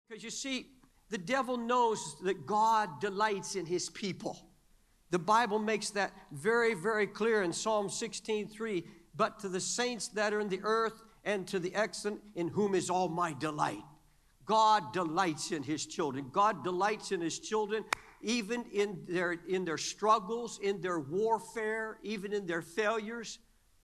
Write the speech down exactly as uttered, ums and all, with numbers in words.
Because you see, the devil knows that God delights in his people. The Bible makes that very, very clear in Psalm sixteen three. But to the saints that are in the earth and to the excellent, in whom is all my delight. God delights in his children. God delights in his children even in their, in their struggles, in their warfare, even in their failures.